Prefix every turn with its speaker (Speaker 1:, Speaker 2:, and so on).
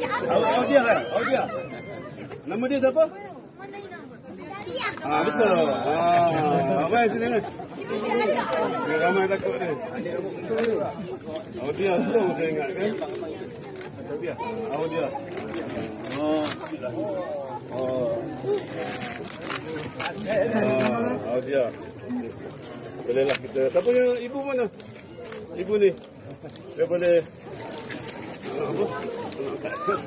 Speaker 1: Audia kan? Audia. Nama dia siapa? Betul. Abang sini ni. Dia ramai takut ni. Audia betul saya ingat kan? Audia. Audia. Bolehlah kita. Siapa yang ibu mana? Ibu ni. Dia boleh apa?